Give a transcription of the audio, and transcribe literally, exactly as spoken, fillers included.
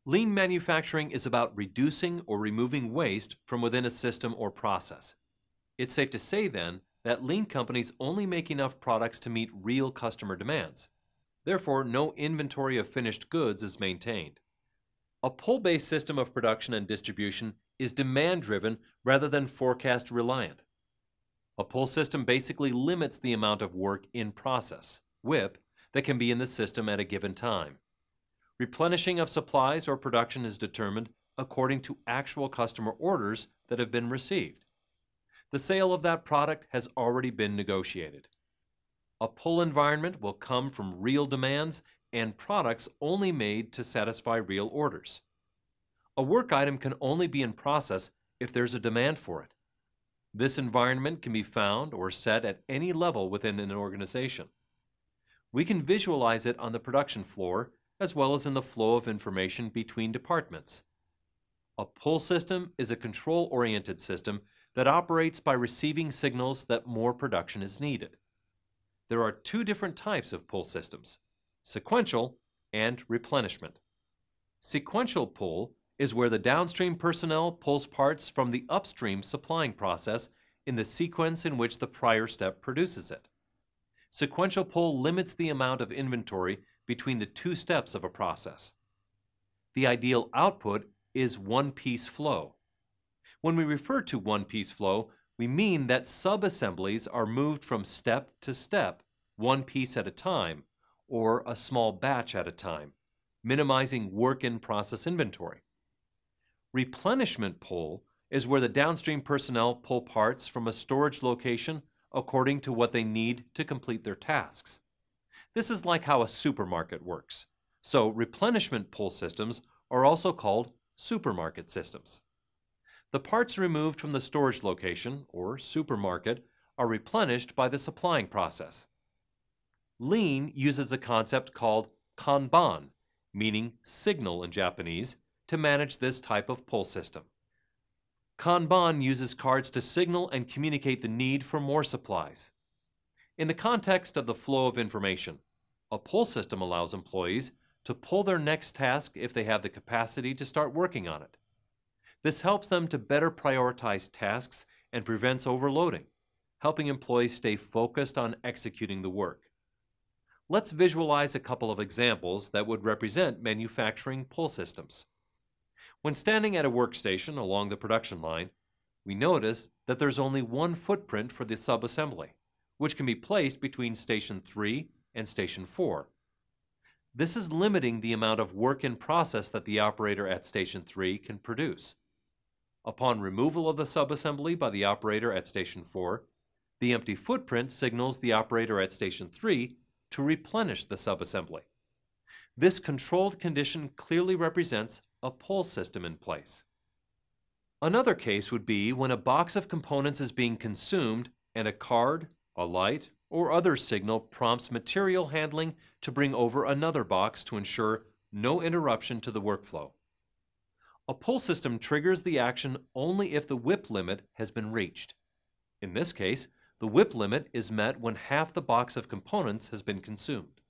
Lean manufacturing is about reducing or removing waste from within a system or process. It's safe to say, then, that lean companies only make enough products to meet real customer demands. Therefore, no inventory of finished goods is maintained. A pull-based system of production and distribution is demand-driven rather than forecast-reliant. A pull system basically limits the amount of work in process, W I P, that can be in the system at a given time. Replenishing of supplies or production is determined according to actual customer orders that have been received. The sale of that product has already been negotiated. A pull environment will come from real demands and products only made to satisfy real orders. A work item can only be in process if there's a demand for it. This environment can be found or set at any level within an organization. We can visualize it on the production floor as well as in the flow of information between departments. A pull system is a control-oriented system that operates by receiving signals that more production is needed. There are two different types of pull systems, sequential and replenishment. Sequential pull is where the downstream personnel pulls parts from the upstream supplying process in the sequence in which the prior step produces it. Sequential pull limits the amount of inventory between the two steps of a process. The ideal output is one-piece flow. When we refer to one-piece flow, we mean that sub-assemblies are moved from step to step, one piece at a time, or a small batch at a time, minimizing work-in-process inventory. Replenishment pull is where the downstream personnel pull parts from a storage location according to what they need to complete their tasks. This is like how a supermarket works. So replenishment pull systems are also called supermarket systems. The parts removed from the storage location, or supermarket, are replenished by the supplying process. Lean uses a concept called Kanban, meaning signal in Japanese, to manage this type of pull system. Kanban uses cards to signal and communicate the need for more supplies. In the context of the flow of information, a pull system allows employees to pull their next task if they have the capacity to start working on it. This helps them to better prioritize tasks and prevents overloading, helping employees stay focused on executing the work. Let's visualize a couple of examples that would represent manufacturing pull systems. When standing at a workstation along the production line, we notice that there's only one footprint for the subassembly, which can be placed between station three and station four. This is limiting the amount of work in process that the operator at station three can produce. Upon removal of the subassembly by the operator at station four, the empty footprint signals the operator at station three to replenish the subassembly. This controlled condition clearly represents a pull system in place. Another case would be when a box of components is being consumed and a card, a light, or other signal prompts material handling to bring over another box to ensure no interruption to the workflow. A pull system triggers the action only if the W I P limit has been reached. In this case, the W I P limit is met when half the box of components has been consumed.